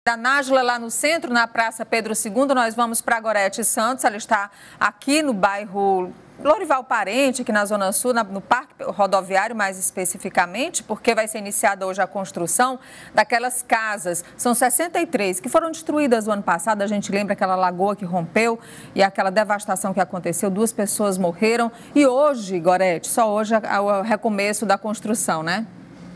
Da Nájila, lá no centro, na Praça Pedro II, nós vamos para a Gorete Santos. Ela está aqui no bairro Lorival Parente, aqui na Zona Sul, no Parque Rodoviário, mais especificamente, porque vai ser iniciada hoje a construção daquelas casas. São 63 que foram destruídas no ano passado. A gente lembra aquela lagoa que rompeu e aquela devastação que aconteceu. 2 pessoas morreram. E hoje, Gorete, só hoje é o recomeço da construção, né?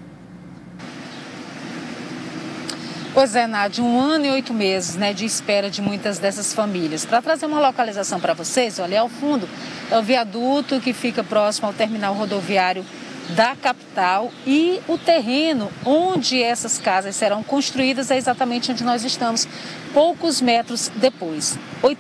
Pois é, Nádia, 1 ano e 8 meses, de espera de muitas dessas famílias. Para trazer uma localização para vocês, olha, ao fundo é o viaduto que fica próximo ao terminal rodoviário da capital e o terreno onde essas casas serão construídas é exatamente onde nós estamos, poucos metros depois.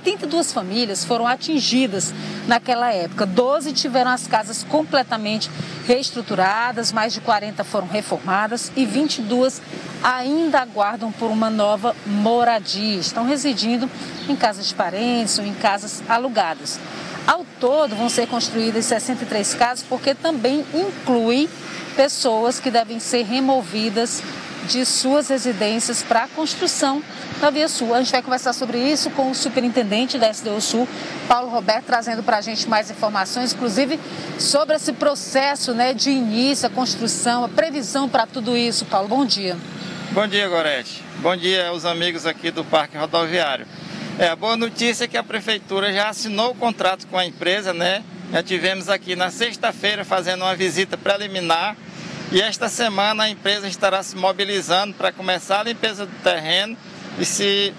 82 famílias foram atingidas naquela época, 12 tiveram as casas completamente reestruturadas, mais de 40 foram reformadas e 22 ainda aguardam por uma nova moradia. Estão residindo em casas de parentes ou em casas alugadas. Ao todo, vão ser construídas 63 casas, porque também inclui pessoas que devem ser removidas de suas residências para a construção da Via Sul. A gente vai conversar sobre isso com o superintendente da SDU Sul, Paulo Roberto, trazendo para a gente mais informações, inclusive sobre esse processo de início, a construção, a previsão para tudo isso. Paulo, bom dia. Bom dia, Gorete. Bom dia aos amigos aqui do Parque Rodoviário. A boa notícia é que a Prefeitura já assinou o contrato com a empresa, Já tivemos aqui na sexta-feira fazendo uma visita preliminar e esta semana a empresa estará se mobilizando para começar a limpeza do terreno e se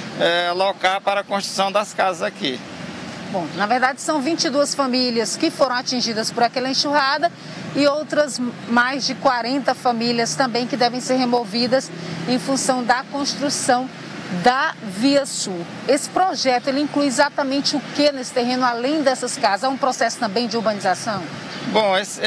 alocar para a construção das casas aqui. Bom, na verdade são 22 famílias que foram atingidas por aquela enxurrada e outras mais de 40 famílias também que devem ser removidas em função da construção da Via Sul. Esse projeto, ele inclui exatamente o que nesse terreno, além dessas casas? Há um processo também de urbanização? Bom,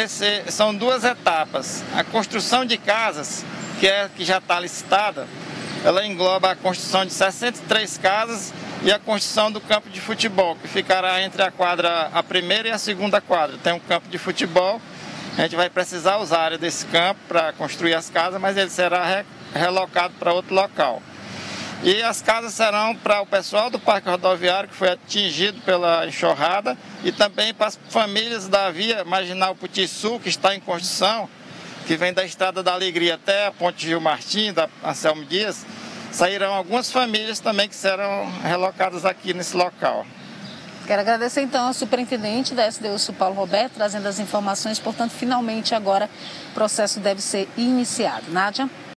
são 2 etapas. A construção de casas, que já está licitada, ela engloba a construção de 63 casas e a construção do campo de futebol, que ficará entre a primeira e a segunda quadra. Tem um campo de futebol, a gente vai precisar usar a área desse campo para construir as casas, mas ele será relocado para outro local. E as casas serão para o pessoal do Parque Rodoviário, que foi atingido pela enxurrada, e também para as famílias da Via Marginal Puti Sul, que está em construção, que vem da Estrada da Alegria até a Ponte Gil Martins, da Anselmo Dias. Sairão algumas famílias também que serão relocadas aqui nesse local. Quero agradecer então ao superintendente da SDU Sul, Paulo Roberto, trazendo as informações. Portanto, finalmente agora o processo deve ser iniciado. Nádia?